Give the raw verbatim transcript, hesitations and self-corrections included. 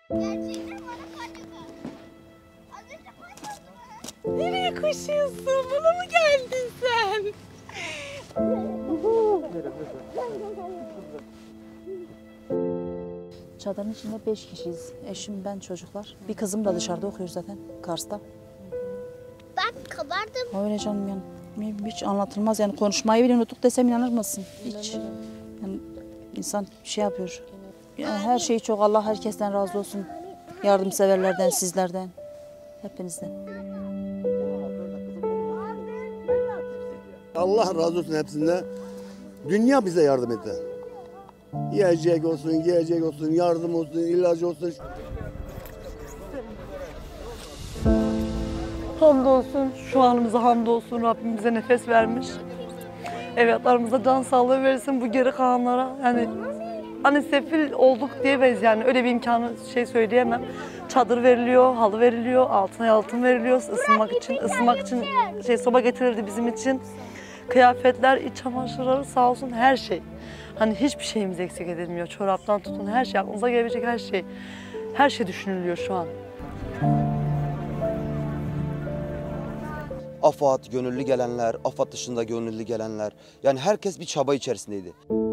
Gerçekten bana kaçıyor. Az önce kaçıyordu. Nereye koşuyorsun? Buna mı geldin sen? Çadırın içinde beş kişiyiz. Eşim, ben, çocuklar. Bir kızım da dışarıda okuyor zaten, Kars'ta. Ben kabardım. Öyle canım yani. Hiç anlatılmaz yani, konuşmayı bile unuttuk desem inanır mısın? Hiç. Yani insan şey yapıyor. Yani her şeyi çok, Allah herkesten razı olsun. Yardımseverlerden, sizlerden, hepinizden. Allah razı olsun hepsinden. Dünya bize yardım etti. Yiyecek olsun, yiyecek olsun, yardım olsun, ilacı olsun. Hamdolsun, şu anımıza hamdolsun. Rabbim bize nefes vermiş. Evlatlarımıza can sağlığı versin, bu geri kalanlara. Yani hani sefil olduk diyemeyiz yani, öyle bir imkanı şey söyleyemem. Çadır veriliyor, halı veriliyor, altına altın veriliyor ısınmak için. Isınmak için şey soba getirildi bizim için. Kıyafetler, iç çamaşırları sağ olsun, her şey. Hani hiçbir şeyimiz eksik edilmiyor. Çoraptan tutun her şey, aklınıza gelebilecek her şey. Her şey düşünülüyor şu an. AFAD, gönüllü gelenler, AFAD dışında gönüllü gelenler. Yani herkes bir çaba içerisindeydi.